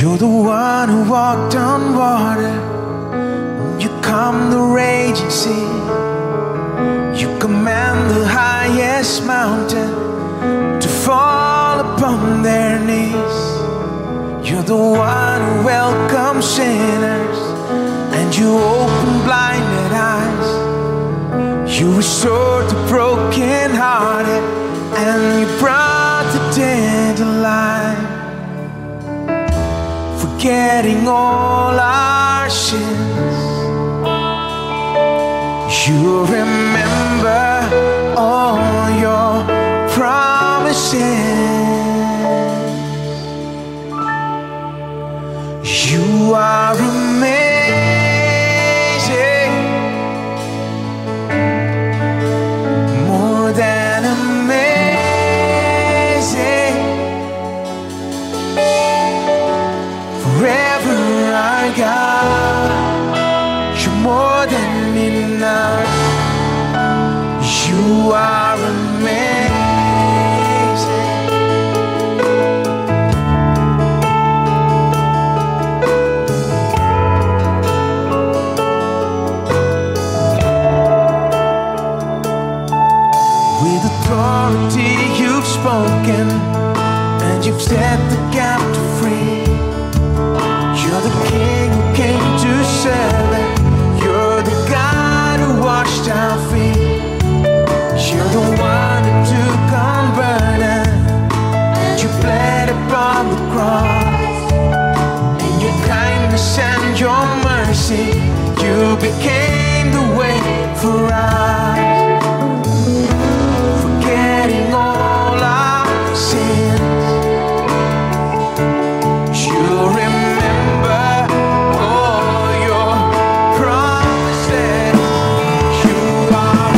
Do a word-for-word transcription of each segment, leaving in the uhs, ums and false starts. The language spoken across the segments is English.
You're the one who walked on water. You calm the raging sea. You command the highest mountain to fall upon their knees. You're the one who welcomes sinners, and you open blinded eyes. You restore the broken hearted, and you brought the dead alive. Forgetting all our sins, you remember all your promises. You are amazing, more than amazing. Forever our God, you're more than enough. You are amazing. With authority you've spoken, and you've set the captive free. You're the King who came to serve it. You're the God who washed our feet. You're the one who took on burden, and you bled upon the cross. In your kindness and your mercy, you became the way for us. Forgetting all our sins, you remember all your promises. You are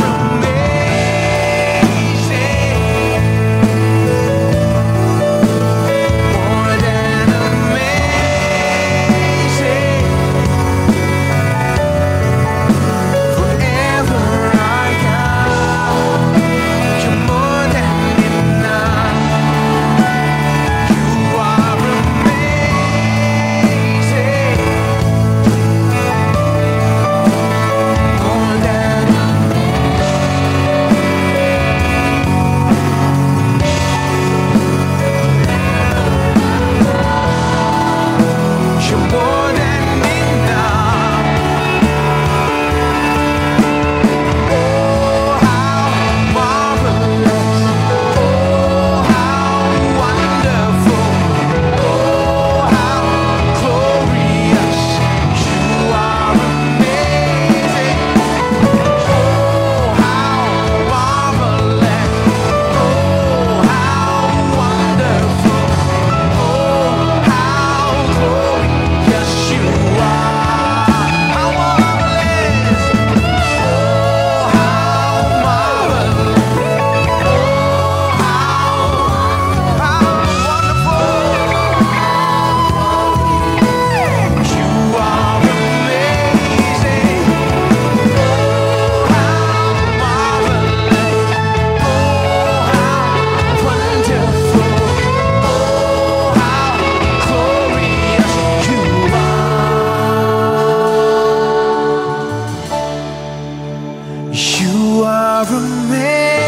amazing, more than amazing. Forever our God, you're more than enough. You are amazing, more than you're more than enough. Oh, how marvelous. Oh, how wonderful. Oh, how glorious. You are amazing. Oh, how marvelous. Oh, how wonderful. Oh, how glorious you are. How marvelous. Oh, how marvelous. Oh, how, how wonderful. You are amazing. Oh, how marvelous. Oh, how wonderful. Oh, how glorious you are. You are amazing.